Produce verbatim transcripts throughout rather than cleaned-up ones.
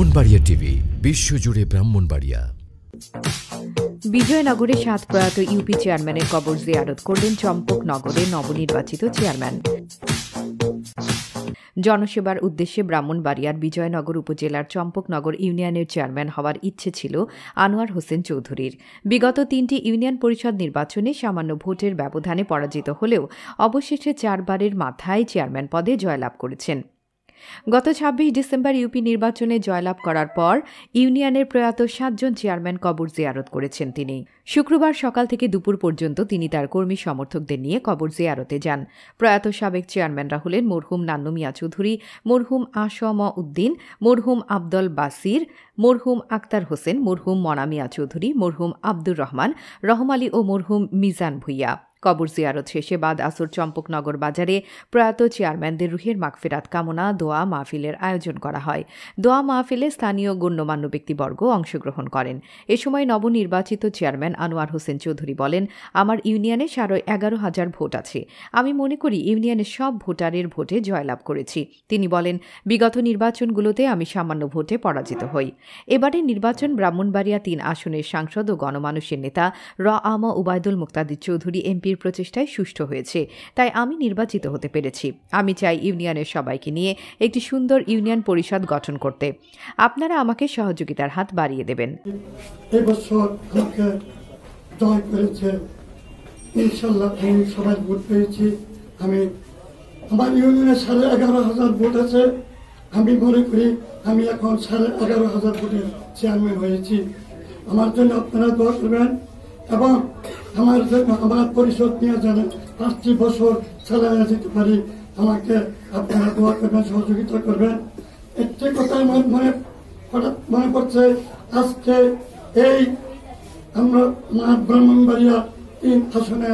Brahmanbaria TV বিশ্বজুড়ে ব্রাহ্মণবাড়িয়া। বিজয়নগরে সাত প্রয়াত ইউপি চেয়ারম্যানের কবর জিয়ারত করলেন চম্পকনগরের নবনির্বাচিত চেয়ারম্যান। জনসেবার উদ্দেশ্যে ব্রাহ্মণবাড়িয়ার বিজয়নগর উপজেলার চম্পকনগর ইউনিয়নের চেয়ারম্যান হওয়ার ইচ্ছে ছিল আনোয়ার হোসেন চৌধুরীর। বিগত তিনটি ইউনিয়ন পরিষদ নির্বাচনে সামান্য ভোটের ব্যবধানে পরাজিত হলেও অবশেষে চারবারের মাথায় চেয়ারম্যান পদে জয়লাভ করেছেন। গত ছাব্বিশ ডিসেম্বর ইউপি নির্বাচনে জয়লাভ করার পর ইউনিয়নের প্রয়াত সাতজন চেয়ারম্যান কবর জিয়ারত করেছেন তিনি। শুক্রবার সকাল থেকে দুপুর পর্যন্ত তিনি তার কর্মী সমর্থকদের নিয়ে কবর জিয়ারতে যান। প্রয়াত সাবেক চেয়ারম্যানরা হলেন মরহুম নান্নু মিয়া চৌধুরী, মরহুম আসম উদ্দিন, মরহুম আব্দুল বাসির, মরহুম আক্তার হোসেন, মরহুম মনা মিয়া চৌধুরী, মরহুম আব্দুর রহমান, রহম আলী ও মরহুম মিজান ভুইয়া। কবর জিয়ারত শেষে বাদ আসর চম্পকনগর বাজারে প্রয়াত চেয়ারম্যানদের রুহের মাগফিরাত কামনা দোয়া মাহফিলের আয়োজন করা হয়। দোয়া মাহফিলে স্থানীয় গণ্যমান্য ব্যক্তিবর্গ অংশগ্রহণ করেন। এ সময় নবনির্বাচিত চেয়ারম্যান আনোয়ার হোসেন চৌধুরী বলেন, আমার ইউনিয়নে সাড়ে এগারো হাজার ভোট আছে। আমি মনে করি ইউনিয়নের সব ভোটারের ভোটে জয়লাভ করেছি। তিনি বলেন, বিগত নির্বাচনগুলোতে আমি সামান্য ভোটে পরাজিত হই। এবারের নির্বাচন ব্রাহ্মণবাড়িয়া তিন আসনের সাংসদ ও গণমানুষের নেতা র আম উবায়দুল মুক্তাদির চৌধুরী এমপি প্রচেষ্টায় সুষ্ঠু হয়েছে, তাই আমি নির্বাচিত হতে পেরেছি। আমি চাই ইউনিয়নের সবাইকে নিয়ে একটি সুন্দর ইউনিয়ন পরিষদ গঠন করতে। আপনারা আমাকে সহযোগিতার হাত বাড়িয়ে দেবেন। এই বছর আমাকে জয় করেছে, ইনশাল্লাহ আমি সবাই ভোট পেয়েছি। আমি আমার ইউনিয়নে সাড়ে এগারো হাজার ভোট আছে। আমি মনে করি আমি এখন সাড়ে এগারো হাজার ভোটের চেয়ারম্যান হয়েছি। আমার জন্য আপনারা দোয়া করবেন এবং আমার জন্য আমার পরিষদ নিয়ে জানেন পাঁচটি বছর চালিয়ে যেতে পারি। আমাকে আপনারা দোয়া করবেন, সহযোগিতা করবেন। একটি কথাই মনে হঠাৎ মনে পড়ছে, আজকে এই আমরা ব্রাহ্মণবাড়িয়া তিন আসনের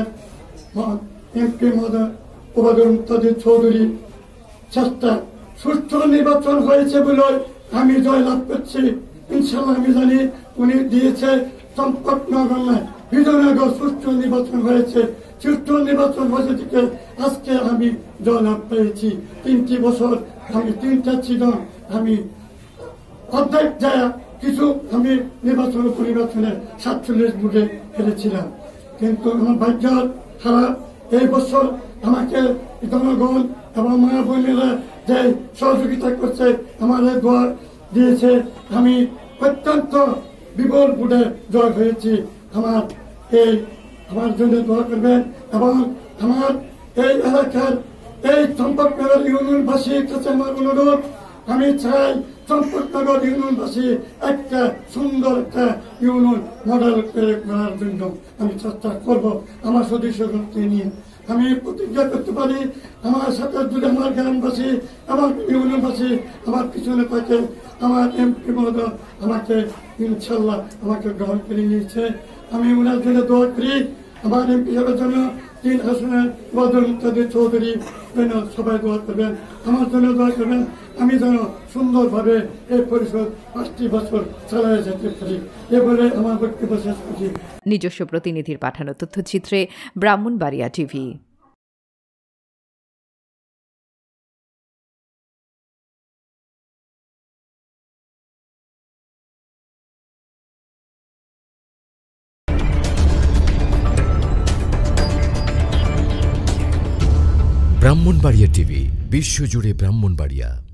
এমপি মহোদয় উবায়দুল মুক্তাদির চৌধুরী চেষ্টা সুষ্ঠু নির্বাচন হয়েছে বলে আমি জয়লাভ করছি। ইনশাল্লাহ আমি জানি উনি দিয়েছে চম্পকনগর নয়, বিজয়নগর সুষ্ঠু নির্বাচন হয়েছে। সুষ্ঠু নির্বাচন হয়েছে থেকে আজকে আমি জয়লাভ পেয়েছি। তিনটি বছর আমি তিনটা ছিল আমি অর্ধেক যায় কিছু আমি নির্বাচন উপনির্বাচনে সাতচল্লিশ ভোটে হেরেছিলাম, কিন্তু আমার ভাগ্য খারাপ। এই বছর আমাকে জনগণ এবং মা বোনেরা যে সহযোগিতা করছে, আমার দোয়া দিয়েছে, আমি অত্যন্ত বিপুল ভোটে জয় হয়েছি। আমার এই আমার জন্য দোয়া করবেন এবং আমার এই এলাকার এই চম্পকনগর ইউনিয়নবাসীর কাছে আমার অনুরোধ, আমি চাই চম্পকনগর ইউনিয়নবাসী একটা সুন্দর একটা ইউনিয়ন মডেল করার জন্য আমি চেষ্টা করব। আমার সদস্যকে নিয়ে আমি প্রতিজ্ঞা করতে পারি, আমার সাথে যদি আমার গ্রামবাসী, আমার ইউনিয়নবাসী আমার পিছনে থাকে, আমার এমপি মহোদয় আমাকে ইনশাল্লাহ আমাকে গ্রহণ করে নিয়েছে। আমি ওনার জন্য দোয়া করি, আমার এমপি হওয়ার জন্য তিন আসনের উবায়দুল মুক্তাদির চৌধুরী যেন সবাই দোয়া করবেন, আমার জন্য দোয়া করবেন। আমি যেন সুন্দরভাবে এই পরিষদ পাঁচটি বছর চালিয়ে যেতে পারি। এ বলে আমার বক্তব্য শেষ করছি। নিজস্ব প্রতিনিধির পাঠানো তথ্যচিত্রে ব্রাহ্মণবাড়িয়া টিভি। ব্রাহ্মণবাড়িয়া টিভি বিশ্বজুড়ে ব্রাহ্মণবাড়িয়া।